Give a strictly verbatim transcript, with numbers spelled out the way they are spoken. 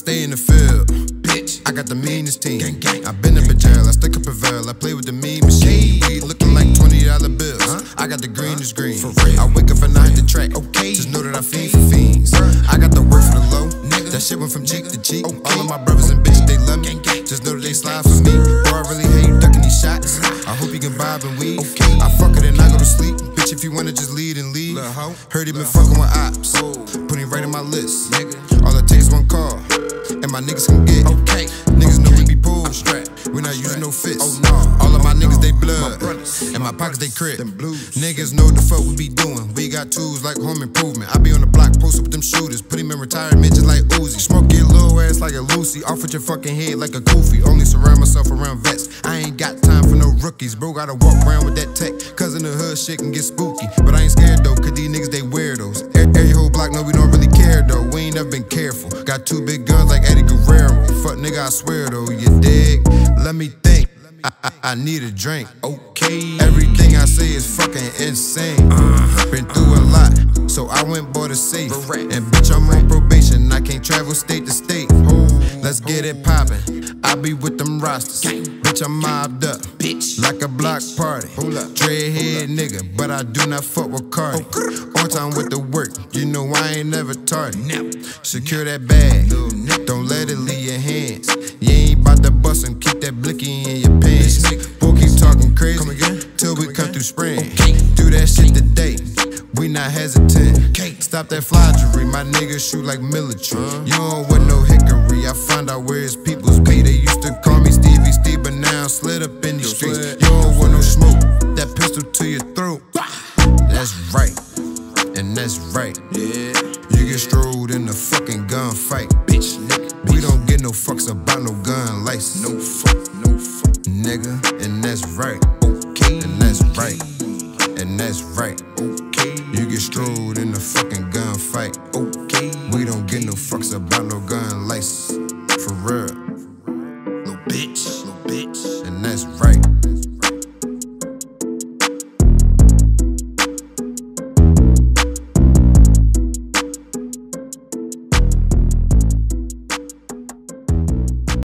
stay in the field, bitch. I got the meanest team. Gang, gang. I been up in jail, I stick up a veil. I play with the mean machine. We looking like twenty dollar bills. Huh? I got the greenest green. For real. I wake up and I hit the track. Okay. Just know that I feed for fiends. I got the work for the low. Nigga. That shit went from cheek to cheek. Okay. All of my brothers and bitches, they love me. Gang, gang. Just know that they slide for me. Boy, I really hate you ducking these shots. I hope you can vibe and weave. Okay. I fuck it and I go to sleep. Bitch, if you wanna just lead and leave. Heard he been fucking with ops. Put him right in my list. Nigga. All it takes one call. And my niggas can get. Okay. Niggas know we be pulled. We not using no fists. Oh, no. All of my niggas, they blood. And my pockets, they crib. Niggas know the fuck we be doing. We got tools like home improvement. I be on the block, post up with them shooters. Put him in retirement just like Uzi. Smoke your little ass like a Lucy. Off with your fucking head like a goofy. Only surround myself around vets. I ain't got time for no rookies. Bro, gotta walk around with that tech. Cause in the hood, shit can get spooky. But I ain't scared though, cause these niggas, they weirdos. Every, every whole block know we don't really care though. We ain't never been careful. Got two big guns like Eddie Guerrero. Fuck nigga, I swear though, you dig? Let me think. I, I, I need a drink. Okay. Everything I say is fucking insane. Uh, been through a lot, so I went bought a safe. And bitch, I'm on probation. I can't travel state to state. Let's get it poppin'. I be with them rosters. Bitch, I'm mobbed up. Bitch, like a block party. Dreadhead nigga, but I do not fuck with Cardi. On time with the work. You know I ain't never tardy. Secure that bag. Don't let it leave your hands. You ain't bout to bust and keep that blicky in your pants. Boy, keep talking crazy till we come through spring. Do that shit today. We not hesitant. Stop that flodgery. My niggas shoot like military. You don't want no hickory. I find out where his people's be. They used to call me Stevie Steve, but now I'm slid up in these streets. You don't want no smoke. That pistol to your throat. That's right. And that's right. Yeah. You get strode in the fucking gunfight. Bitch, nigga. We don't get no fucks about no gun license. No fuck, no fuck. Nigga, and that's right.